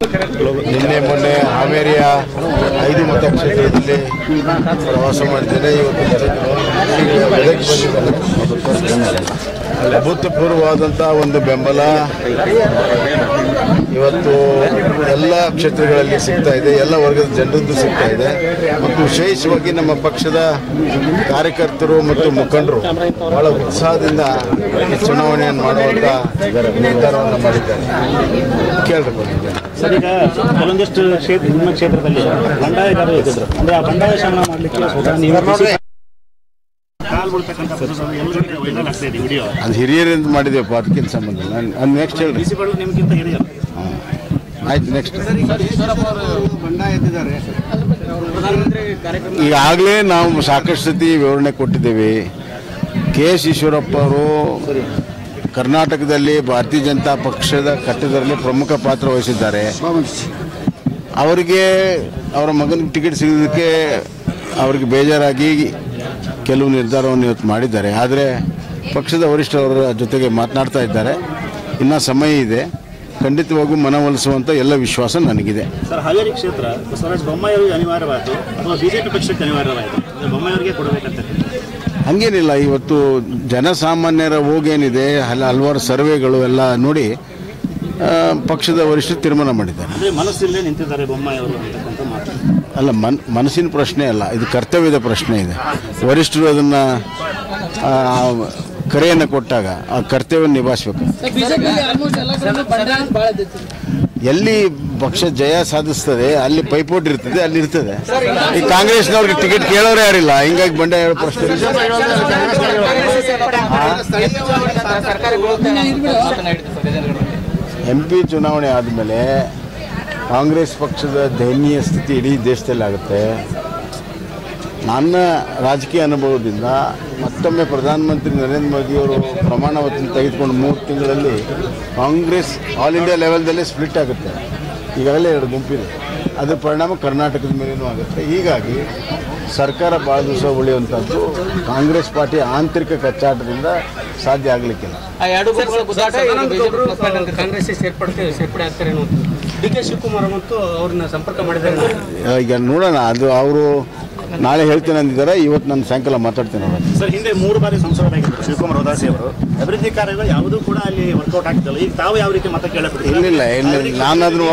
ನಿನ್ನೆ ಮೊನ್ನೆ ಹಾವೇರಿಯ 5 ಮತಕ್ಷೇತ್ರದಲ್ಲಿ ಪ್ರವಾಸ ಮಾಡಿದ್ದೇನೆ. ಇವತ್ತು ಅಭೂತಪೂರ್ವವಾದಂಥ ಒಂದು ಬೆಂಬಲ ಇವತ್ತು ಎಲ್ಲ ಕ್ಷೇತ್ರಗಳಲ್ಲಿ ಸಿಗ್ತಾ ಇದೆ, ಎಲ್ಲ ವರ್ಗದ ಜನರದ್ದು ಸಿಗ್ತಾ ಇದೆ. ಮತ್ತು ವಿಶೇಷವಾಗಿ ನಮ್ಮ ಪಕ್ಷದ ಕಾರ್ಯಕರ್ತರು ಮತ್ತು ಮುಖಂಡರು ಬಹಳ ಉತ್ಸಾಹದಿಂದ ಈ ಚುನಾವಣೆಯನ್ನು ಮಾಡುವಂಥ ನಿರ್ಧಾರವನ್ನು ಮಾಡಿದ್ದಾರೆ. ಕೇಳಬೇಕು ಸರ್, ಈಗ ಕೆಲವೊಂದಿಷ್ಟು ನಿಮ್ಮ ಕ್ಷೇತ್ರದಲ್ಲಿ ಬಂಡಾಯಗಾರರು ಇದ್ದಿದ್ರು, ಅಂದರೆ ಆ ಬಂಡಾಯ ಶಮನ ಮಾಡಲಿಕ್ಕೆ ಅದು ಹಿರಿಯರಿಂದ ಮಾಡಿದೆವಪ್ಪ, ಅದಕ್ಕಿಂತ ಸಂಬಂಧ ಅದು ನೆಕ್ಸ್ಟ್ ಹೇಳಿ. ನಿಮ್ಗಿಂತ ಹಿರಿಯರು ಆಯ್ತು, ನೆಕ್ಸ್ಟ್. ಈಗಾಗಲೇ ನಾವು ಸಾಕಷ್ಟು ಸತಿ ವಿವರಣೆ ಕೊಟ್ಟಿದ್ದೇವೆ. KS ಈಶ್ವರಪ್ಪ ಅವರು ಕರ್ನಾಟಕದಲ್ಲಿ ಭಾರತೀಯ ಜನತಾ ಪಕ್ಷದ ಕಟ್ಟಡದಲ್ಲಿ ಪ್ರಮುಖ ಪಾತ್ರ ವಹಿಸಿದ್ದಾರೆ. ಅವರಿಗೆ ಅವರ ಮಗನಿಗೆ ಟಿಕೆಟ್ ಸಿಗೋದಕ್ಕೆ ಅವರಿಗೆ ಬೇಜಾರಾಗಿ ಕೆಲವು ನಿರ್ಧಾರವನ್ನು ಇವತ್ತು ಮಾಡಿದ್ದಾರೆ. ಆದರೆ ಪಕ್ಷದ ವರಿಷ್ಠರ ಜೊತೆಗೆ ಮಾತನಾಡ್ತಾ ಇದ್ದಾರೆ. ಇನ್ನೂ ಸಮಯ ಇದೆ, ಖಂಡಿತವಾಗೂ ಮನವೊಲಿಸುವಂಥ ಎಲ್ಲ ವಿಶ್ವಾಸ ನನಗಿದೆ. ಸರ್, ಹಾವೇರಿ ಕ್ಷೇತ್ರ ಬಸವರಾಜ ಬೊಮ್ಮಾಯಿಯವರಿಗೆ ಅನಿವಾರ್ಯವಾಯಿತು ಅಥವಾ BJP ಪಕ್ಷಕ್ಕೆ ಅನಿವಾರ್ಯವಾಯಿತು? ಬೊಮ್ಮಾಯಿಯವರಿಗೆ ಕೊಡಬೇಕಂತ ಹಂಗೇನಿಲ್ಲ. ಇವತ್ತು ಜನಸಾಮಾನ್ಯರ ಹೋಗೇನಿದೆ, ಹಲವಾರು ಸರ್ವೆಗಳು ಎಲ್ಲ ನೋಡಿ ಪಕ್ಷದ ವರಿಷ್ಠರು ತೀರ್ಮಾನ ಮಾಡಿದ್ದಾರೆ. ಅಂದರೆ ಮನಸ್ಸಲ್ಲೇ ನಿಂತಿದ್ದಾರೆ ಬೊಮ್ಮಾಯಿಯವರು ಅಂತಕ್ಕಂಥ ಮಾತು ಅಲ್ಲ, ಮನಸ್ಸಿನ ಪ್ರಶ್ನೆ ಅಲ್ಲ, ಇದು ಕರ್ತವ್ಯದ ಪ್ರಶ್ನೆ ಇದೆ. ವರಿಷ್ಠರು ಅದನ್ನು ಕರೆಯನ್ನು ಕೊಟ್ಟಾಗ ಆ ಕರ್ತವ್ಯವನ್ನು ನಿಭಾಯಿಸಬೇಕು. ಎಲ್ಲಿ ಪಕ್ಷ ಜಯ ಸಾಧಿಸ್ತದೆ ಅಲ್ಲಿ ಪೈಪೋಟಿ ಇರ್ತದೆ, ಅಲ್ಲಿ ಇರ್ತದೆ. ಈ ಕಾಂಗ್ರೆಸ್ನವ್ರಿಗೆ ಟಿಕೆಟ್ ಕೇಳೋರೇ ಯಾರಿಲ್ಲ, ಹಿಂಗಾಗಿ ಬಂಡಾಯ ಹೇಳೋ ಪ್ರಶ್ನೆ. MP ಚುನಾವಣೆ ಆದಮೇಲೆ ಕಾಂಗ್ರೆಸ್ ಪಕ್ಷದ ದಯನೀಯ ಸ್ಥಿತಿ ಇಡೀ ದೇಶದಲ್ಲಿ ಆಗುತ್ತೆ. ನನ್ನ ರಾಜಕೀಯ ಅನುಭವದಿಂದ ಮತ್ತೊಮ್ಮೆ ಪ್ರಧಾನಮಂತ್ರಿ ನರೇಂದ್ರ ಮೋದಿಯವರು ಪ್ರಮಾಣ ವಚನ ತೆಗೆದುಕೊಂಡು 3 ತಿಂಗಳಲ್ಲಿ ಕಾಂಗ್ರೆಸ್ ಆಲ್ ಇಂಡಿಯಾ ಲೆವೆಲ್ದಲ್ಲೇ ಸ್ಪ್ಲಿಟ್ ಆಗುತ್ತೆ. ಈಗಾಗಲೇ 2 ಗುಂಪಿದೆ. ಅದರ ಪರಿಣಾಮ ಕರ್ನಾಟಕದ ಮೇಲೇನೂ ಆಗುತ್ತೆ. ಹೀಗಾಗಿ ಸರ್ಕಾರ ಭಾಳ ದಿವಸ ಉಳಿಯುವಂಥದ್ದು ಕಾಂಗ್ರೆಸ್ ಪಾರ್ಟಿ ಆಂತರಿಕ ಕಚ್ಚಾಟದಿಂದ ಸಾಧ್ಯ ಆಗಲಿಕ್ಕಿಲ್ಲ. DK ಶಿವಕುಮಾರ್ ಮತ್ತು ಅವ್ರನ್ನ ಸಂಪರ್ಕ ಮಾಡಿದ್ದಾರೆ. ಈಗ ನೋಡೋಣ, ಅದು ಅವರು ನಾಳೆ ಹೇಳ್ತೇನೆ ಅಂದಿದ್ದಾರೆ. ಇವತ್ತು ನಾನು ಸಾಯಂಕಾಲ ಮಾತಾಡ್ತೇನೆ. ಸರ್, ಹಿಂದೆ 3 ಬಾರಿ ಸಂಸದರಾಗಿದ್ದರು ಶಿವಕುಮಾರ್ ಉದಾಸಿ ಅವರು. ಅಭಿವೃದ್ಧಿ ಕಾರ್ಯಗಳು ಯಾವುದೂ ಕೂಡ ಅಲ್ಲಿ ವರ್ಕೌಟ್ ಆಗ್ತಿಲ್ಲ. ಈಗ ತಾವು ಯಾವ ರೀತಿ ಮತ ಕೇಳಬೇಕು? ಇಲ್ಲ, ನಾನು ಅದನ್ನು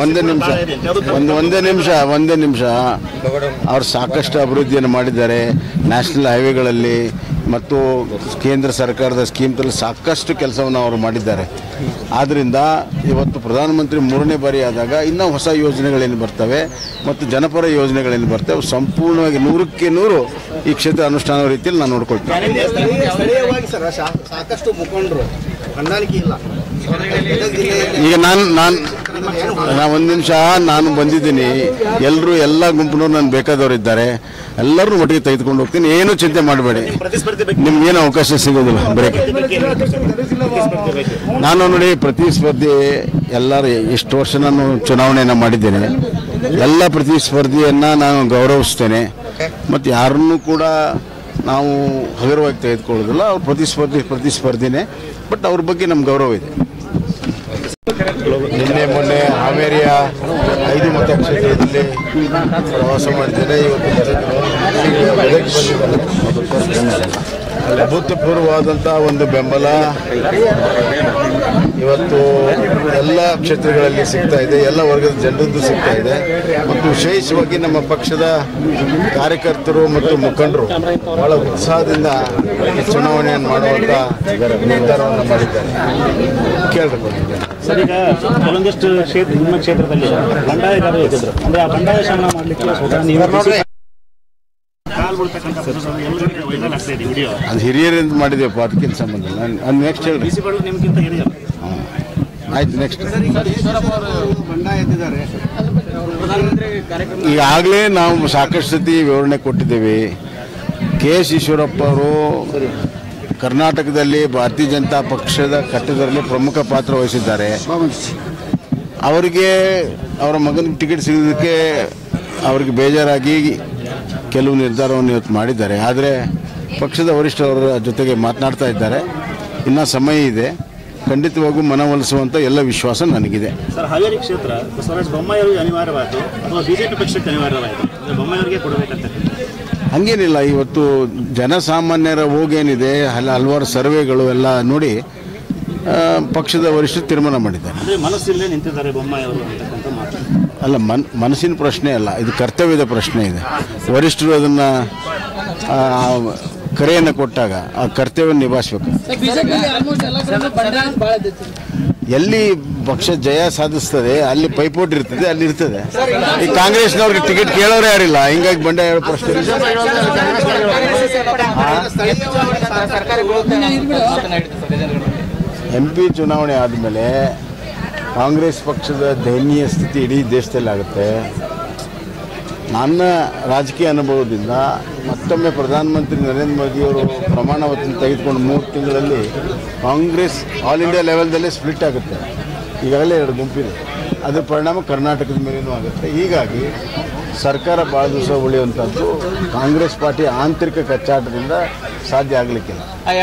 ಒಂದೇ ನಿಮಿಷ ಅವ್ರು ಸಾಕಷ್ಟು ಅಭಿವೃದ್ಧಿಯನ್ನು ಮಾಡಿದ್ದಾರೆ. ನ್ಯಾಷನಲ್ ಹೈವೇಗಳಲ್ಲಿ ಮತ್ತು ಕೇಂದ್ರ ಸರ್ಕಾರದ ಸ್ಕೀಮ್ದಲ್ಲಿ ಸಾಕಷ್ಟು ಕೆಲಸವನ್ನು ಅವರು ಮಾಡಿದ್ದಾರೆ. ಆದ್ದರಿಂದ ಇವತ್ತು ಪ್ರಧಾನಮಂತ್ರಿ 3ನೇ ಬಾರಿ ಆದಾಗ ಇನ್ನೂ ಹೊಸ ಯೋಜನೆಗಳೇನು ಬರ್ತವೆ ಮತ್ತು ಜನಪರ ಯೋಜನೆಗಳೇನು ಬರ್ತವೆ ಅವು ಸಂಪೂರ್ಣವಾಗಿ 100ಕ್ಕೆ 100 ಈ ಕ್ಷೇತ್ರ ಅನುಷ್ಠಾನ ರೀತಿಯಲ್ಲಿ ನಾನು ನೋಡ್ಕೊಳ್ತೀನಿ. ಸಾಕಷ್ಟು ಮುಖಂಡರು ಹೊಂದಾಣಿಕೆ ಇಲ್ಲ. ಈಗ ಒಂದು ನಿಮಿಷ, ನಾನು ಬಂದಿದ್ದೀನಿ. ಎಲ್ಲ ಗುಂಪಿನವ್ರು ನಾನು ಬೇಕಾದವರು ಎಲ್ಲರೂ ಒಟ್ಟಿಗೆ ತೆಗೆದುಕೊಂಡು ಹೋಗ್ತೀನಿ. ಏನೂ ಚಿಂತೆ ಮಾಡಬೇಡಿ, ನಿಮ್ಗೇನು ಅವಕಾಶ ಸಿಗೋದಿಲ್ಲ. ಬ್ರೇಕ್ ನಾನು ನೋಡಿ, ಪ್ರತಿಸ್ಪರ್ಧಿ ಎಲ್ಲರೂ ಎಷ್ಟು ವರ್ಷ ನಾನು ಚುನಾವಣೆಯನ್ನು ಮಾಡಿದ್ದೇನೆ. ಎಲ್ಲ ಪ್ರತಿಸ್ಪರ್ಧಿಯನ್ನು ನಾನು ಗೌರವಿಸ್ತೇನೆ ಮತ್ತು ಯಾರನ್ನೂ ಕೂಡ ನಾವು ಹಗುರವಾಗಿ ತೆಗೆದುಕೊಳ್ಳೋದಿಲ್ಲ. ಅವ್ರು ಪ್ರತಿಸ್ಪರ್ಧಿನೇ, ಬಟ್ ಅವ್ರ ಬಗ್ಗೆ ನಮ್ಮ ಗೌರವ ಇದೆ. ನಿನ್ನೆ ಮೊನ್ನೆ ಹಾವೇರಿಯ 5 ಮತಕ್ಷೇತ್ರದಲ್ಲಿ ಪ್ರವಾಸ ಮಾಡಿದ್ದೇನೆ. ಇವತ್ತು ಅಭೂತಪೂರ್ವವಾದಂಥ ಒಂದು ಬೆಂಬಲ ಇವತ್ತು ಎಲ್ಲ ಕ್ಷೇತ್ರಗಳಲ್ಲಿ ಸಿಗ್ತಾ ಇದೆ, ಎಲ್ಲ ವರ್ಗದ ಜನರದ್ದು ಸಿಗ್ತಾ ಇದೆ. ಮತ್ತು ವಿಶೇಷವಾಗಿ ನಮ್ಮ ಪಕ್ಷದ ಕಾರ್ಯಕರ್ತರು ಮತ್ತು ಮುಖಂಡರು ಬಹಳ ಉತ್ಸಾಹದಿಂದ ಈ ಚುನಾವಣೆಯನ್ನು ಮಾಡುವಂಥ ನಿರ್ಧಾರವನ್ನು ಮಾಡಿದ್ದಾರೆ. ಕೇಳಬೇಕು. ಸರ್, ಈಗ ಕೆಲವೊಂದಿಷ್ಟು ನಿಮ್ಮ ಕ್ಷೇತ್ರದಲ್ಲಿ ಬಂಡಾಯಗಾರರು ಇದ್ದಿದ್ರು, ಅಂದರೆ ಆ ಬಂಡಾಯ ಶಮನ ಮಾಡಲಿಕ್ಕೆ ಅದು ಹಿರಿಯರಿಂದ ಮಾಡಿದೆವಪ್ಪ, ಅದಕ್ಕಿಂತ ಸಂಬಂಧ ಅದು ನೆಕ್ಸ್ಟ್ ಹೇಳಿ. ನಿಮ್ಗಿಂತ ಹಿರಿಯರು ಆಯ್ತು, ನೆಕ್ಸ್ಟ್. ಈಗಾಗಲೇ ನಾವು ಸಾಕಷ್ಟು ಸತಿ ವಿವರಣೆ ಕೊಟ್ಟಿದ್ದೇವೆ. KS ಈಶ್ವರಪ್ಪ ಅವರು ಕರ್ನಾಟಕದಲ್ಲಿ ಭಾರತೀಯ ಜನತಾ ಪಕ್ಷದ ಕಟ್ಟಡದಲ್ಲಿ ಪ್ರಮುಖ ಪಾತ್ರ ವಹಿಸಿದ್ದಾರೆ. ಅವರಿಗೆ ಅವರ ಮಗನಿಗೆ ಟಿಕೆಟ್ ಸಿಗೋದಕ್ಕೆ ಅವರಿಗೆ ಬೇಜಾರಾಗಿ ಕೆಲವು ನಿರ್ಧಾರವನ್ನು ಇವತ್ತು ಮಾಡಿದ್ದಾರೆ. ಆದರೆ ಪಕ್ಷದ ವರಿಷ್ಠರ ಜೊತೆಗೆ ಮಾತನಾಡ್ತಾ ಇದ್ದಾರೆ. ಇನ್ನೂ ಸಮಯ ಇದೆ, ಖಂಡಿತವಾಗೂ ಮನವೊಲಿಸುವಂಥ ಎಲ್ಲ ವಿಶ್ವಾಸ ನನಗಿದೆ. ಸರ್, ಹಾವೇರಿ ಕ್ಷೇತ್ರ ಬಸವರಾಜ ಬೊಮ್ಮಾಯಿ ಅವರಿಗೆ ಅನಿವಾರ್ಯವಾಯಿತು ಅಥವಾ ಬಿಜೆಪಿ ಪಕ್ಷಕ್ಕೆ ಅನಿವಾರ್ಯವಾಯಿತು? ಬೊಮ್ಮಾಯಿ ಅವರಿಗೆ ಕೊಡಬೇಕಂತ ಹಂಗೇನಿಲ್ಲ. ಇವತ್ತು ಜನಸಾಮಾನ್ಯರ ಹೋಗೇನಿದೆ, ಹಲವಾರು ಸರ್ವೆಗಳು ಎಲ್ಲ ನೋಡಿ ಪಕ್ಷದ ವರಿಷ್ಠರು ತೀರ್ಮಾನ ಮಾಡಿದ್ದಾರೆ. ಅಂದರೆ ಮನಸ್ಸಿಲ್ಲೇ ನಿಂತಿದ್ದಾರೆ ಬೊಮ್ಮಾಯಿ ಅವರು ಅಂತಕ್ಕಂಥ ಮಾತು ಅಲ್ಲ, ಮನಸ್ಸಿನ ಪ್ರಶ್ನೆ ಅಲ್ಲ, ಇದು ಕರ್ತವ್ಯದ ಪ್ರಶ್ನೆ ಇದೆ. ವರಿಷ್ಠರು ಅದನ್ನು ಕರೆಯನ್ನು ಕೊಟ್ಟಾಗ ಆ ಕರ್ತವ್ಯ ನಿಭಾಯಿಸಬೇಕು. ಎಲ್ಲಿ ಪಕ್ಷ ಜಯ ಸಾಧಿಸ್ತದೆ ಅಲ್ಲಿ ಪೈಪೋಟಿ ಇರ್ತದೆ, ಅಲ್ಲಿ ಇರ್ತದೆ. ಈ ಕಾಂಗ್ರೆಸ್ನವ್ರಿಗೆ ಟಿಕೆಟ್ ಕೇಳೋರು ಯಾರಿಲ್ಲ, ಹಿಂಗಾಗಿ ಬಂಡಾಯ ಹೇಳೋ ಪ್ರಶ್ನೆ. MP ಚುನಾವಣೆ ಆದಮೇಲೆ ಕಾಂಗ್ರೆಸ್ ಪಕ್ಷದ ದಯನೀಯ ಸ್ಥಿತಿ ಇಡೀ ದೇಶದಲ್ಲಿ ಆಗುತ್ತೆ. ನನ್ನ ರಾಜಕೀಯ ಅನುಭವದಿಂದ ಮತ್ತೊಮ್ಮೆ ಪ್ರಧಾನಮಂತ್ರಿ ನರೇಂದ್ರ ಮೋದಿಯವರು ಪ್ರಮಾಣ ವಚನ ತೆಗೆದುಕೊಂಡು 3 ತಿಂಗಳಲ್ಲಿ ಕಾಂಗ್ರೆಸ್ ಆಲ್ ಇಂಡಿಯಾ ಲೆವೆಲ್ದಲ್ಲೇ ಸ್ಪ್ಲಿಟ್ ಆಗುತ್ತೆ. ಈಗಾಗಲೇ 2 ಗುಂಪಿದೆ. ಅದರ ಪರಿಣಾಮ ಕರ್ನಾಟಕದ ಮೇಲೇನೂ ಆಗುತ್ತೆ. ಹೀಗಾಗಿ ಸರ್ಕಾರ ಭಾಳ ದಿವಸ ಉಳಿಯುವಂಥದ್ದು ಕಾಂಗ್ರೆಸ್ ಪಾರ್ಟಿ ಆಂತರಿಕ ಕಚ್ಚಾಟದಿಂದ ಸಾಧ್ಯ ಆಗಲಿಕ್ಕಿಲ್ಲ.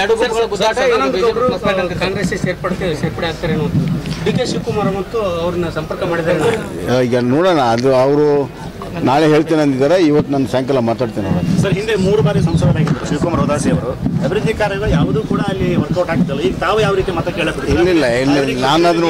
ಕಾಂಗ್ರೆಸ್ ಸೇರ್ಪಡೆ ಆಗ್ತಾರೆ. DK ಶಿವಕುಮಾರ್ ಮತ್ತು ಅವ್ರನ್ನ ಸಂಪರ್ಕ ಮಾಡಿದ್ದಾರೆ. ಈಗ ನೋಡೋಣ, ಅದು ಅವರು ನಾಳೆ ಹೇಳ್ತೇನೆ ಅಂದಿದ್ದಾರೆ. ಇವತ್ತು ನಾನು ಸಾಯಂಕಾಲ ಮಾತಾಡ್ತೇನೆ ಅವರು. ಸರ್, ಹಿಂದೆ 3 ಬಾರಿ ಸಂಸದರಾಗಿದ್ದರು ಶಿವಕುಮಾರ್ ಉದಾಸಿ ಅವರು. ಅಭಿವೃದ್ಧಿ ಕಾರ್ಯಗಳು ಯಾವುದೂ ಕೂಡ ಅಲ್ಲಿ ವರ್ಕೌಟ್ ಆಗ್ತಿಲ್ಲ. ಈಗ ತಾವು ಯಾವ ರೀತಿ ಮತ ಕೇಳಕ್ಕೆ? ಇಲ್ಲ, ನಾನು ಅದನ್ನು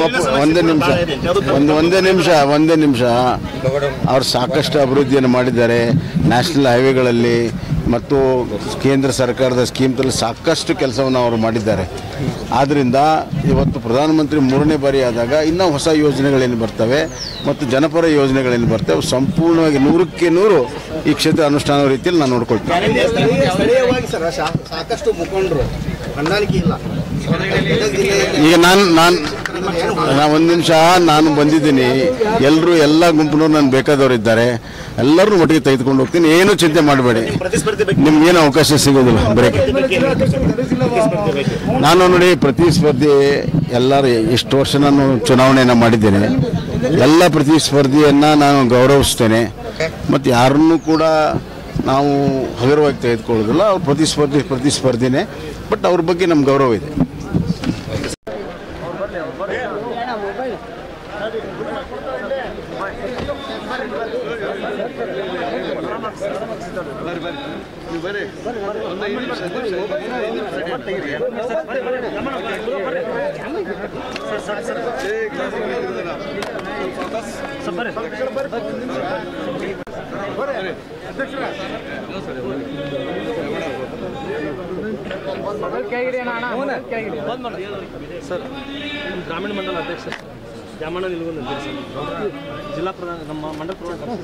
ಒಂದೇ ನಿಮಿಷ ಅವ್ರು ಸಾಕಷ್ಟು ಅಭಿವೃದ್ಧಿಯನ್ನು ಮಾಡಿದ್ದಾರೆ. ನ್ಯಾಷನಲ್ ಹೈವೇಗಳಲ್ಲಿ ಮತ್ತು ಕೇಂದ್ರ ಸರ್ಕಾರದ ಸ್ಕೀಮ್ದಲ್ಲಿ ಸಾಕಷ್ಟು ಕೆಲಸವನ್ನು ಅವರು ಮಾಡಿದ್ದಾರೆ. ಆದ್ದರಿಂದ ಇವತ್ತು ಪ್ರಧಾನಮಂತ್ರಿ 3ನೇ ಬಾರಿ ಆದಾಗ ಇನ್ನೂ ಹೊಸ ಯೋಜನೆಗಳೇನು ಬರ್ತವೆ ಮತ್ತು ಜನಪರ ಯೋಜನೆಗಳೇನು ಬರ್ತವೆ ಅವು ಸಂಪೂರ್ಣವಾಗಿ 100ಕ್ಕೆ 100 ಈ ಕ್ಷೇತ್ರ ಅನುಷ್ಠಾನ ರೀತಿಯಲ್ಲಿ ನಾನು ನೋಡ್ಕೊಳ್ತೀನಿ. ಸಾಕಷ್ಟು ಮುಖಂಡರು ಹೊಂದಾಣಿಕೆ ಇಲ್ಲ. ಈಗ ಒಂದು ನಿಮಿಷ, ನಾನು ಬಂದಿದ್ದೀನಿ. ಎಲ್ಲ ಗುಂಪಿನವ್ರು ನಾನು ಬೇಕಾದವರು ಇದ್ದಾರೆ. ಎಲ್ಲರೂ ಒಟ್ಟಿಗೆ ತೆಗೆದುಕೊಂಡು ಹೋಗ್ತೀನಿ. ಏನೂ ಚಿಂತೆ ಮಾಡಬೇಡಿ, ನಿಮ್ಗೇನು ಅವಕಾಶ ಸಿಗೋದಿಲ್ಲ. ಬ್ರೇಕ್ ನಾನು ನೋಡಿ, ಪ್ರತಿಸ್ಪರ್ಧಿ ಎಲ್ಲರೂ ಎಷ್ಟು ವರ್ಷ ನಾನು ಚುನಾವಣೆಯನ್ನು ಮಾಡಿದ್ದೇನೆ. ಎಲ್ಲ ಪ್ರತಿಸ್ಪರ್ಧಿಯನ್ನು ನಾನು ಗೌರವಿಸ್ತೇನೆ ಮತ್ತು ಯಾರನ್ನೂ ಕೂಡ ನಾವು ಹಗುರವಾಗಿ ತೆಗೆದುಕೊಳ್ಳೋದಿಲ್ಲ. ಅವ್ರ ಪ್ರತಿಸ್ಪರ್ಧಿನೇ, ಬಟ್ ಅವ್ರ ಬಗ್ಗೆ ನಮ್ಮ ಗೌರವ ಇದೆ. ಸರ್, ಗ್ರಾಮೀಣ ಮಂಡಲ ಅಧ್ಯಕ್ಷ ಜಾಮಣ್ಣ ನಿಲ್ಗೊಂದು ಅಧ್ಯಕ್ಷ, ಜಿಲ್ಲಾ ಪ್ರಧಾನ ನಮ್ಮ ಮಂಡಲ ಪ್ರಧಾನ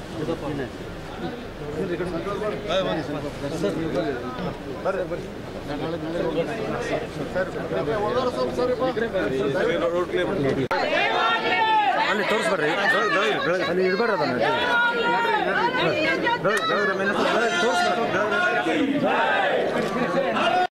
ಅಲ್ಲಿ ತೋರಿಸ್ಬರ್ರಿ, ಅಲ್ಲಿ ಇಡಬೇಡ.